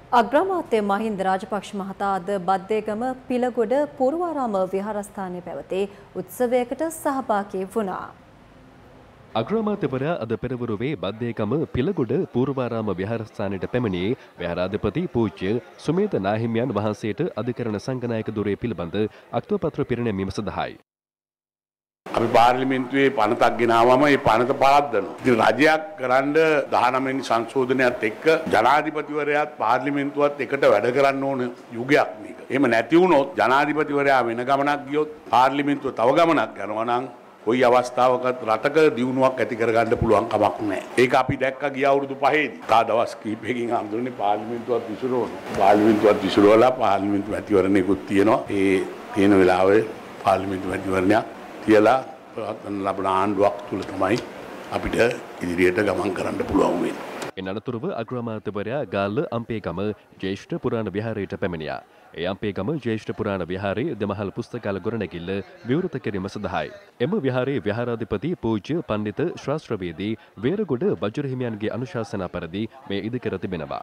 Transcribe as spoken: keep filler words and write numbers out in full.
අග්‍රාමාත්‍ය මහින්ද රාජපක්ෂ මහතා අද බද්දේගම පිලගොඩ පූර්වාරාම විහාරස්ථානයේ පැවති උත්සවයකට සහභාගී වුණා. අග්‍රාමාත්‍යවරයා අද පෙරවරුවේ බද්දේගම පිලගොඩ පූර්වාරාම විහාරස්ථානයට පැමිණි විහාරාධිපති පූජ්‍ය සුමේධ නාහිමියන් වහන්සේට අධිකරණ සංඝනායක ධුරය පිළිබඳ අක්තපත්‍ර පිරිනැමීම සඳහායි. අපි පාර්ලිමේන්තුවේ පනතක් ගෙනාවම ඒ පනත පරද්දනවා. ඉතින් රජයක් කරන්න දහනවය වෙනි සංශෝධනයත් එක්ක ජනාධිපතිවරයාත් පාර්ලිමේන්තුවත් එකට වැඩ කරන්න ඕන යුගයක් මේක. එහෙම නැති වුණොත් ජනාධිපතිවරයා වෙන ගමනක් ගියොත් පාර්ලිමේන්තුව තව ගමනක් යනවා නම් කොයි අවස්ථාවකත් රටක දියුණුවක් ඇති කරගන්න පුළුවන් කමක් නැහැ. ඒක අපි දැක්ක ගිය අවුරුදු පහේදී. තා දවස් කිහිපයකින් අඳුරන්නේ පාර්ලිමේන්තුවත් විසිරවනවා. පාර්ලිමේන්තුවත් විසිරවලා පාර්ලිමේන්තු මැතිවරණයකුත් තියෙනවා. ඒ තියෙන වෙලාවේ පාර්ලිමේන්තු මැතිවරණයක් තියලා ප්‍රවත්වන ලබන ආණ්ඩුවක් තුල තමයි අපිට ඉදිරියට ගමන් කරන්න පුළුවන් වෙන්නේ. එන අනතුරුව අග්‍රාමාත්‍යවරයා ගාල්ල අම්පේගම ජ්‍යෙෂ්ඨ පුරාණ විහාරයට පැමිණියා. ඒ අම්පේගම ජ්‍යෙෂ්ඨ පුරාණ විහාරයේ දෙමහල් පුස්තකාල ගොඩනැගිල්ල විවෘත කිරීම සඳහායි. එම විහාරයේ විහාරාධිපති පූජ්‍ය පණ්ඩිත ශාස්ත්‍රවේදී වේරගොඩ වජිර හිමියන්ගේ අනුශාසනා පරිදි මේ ඉදිකර තිබෙනවා.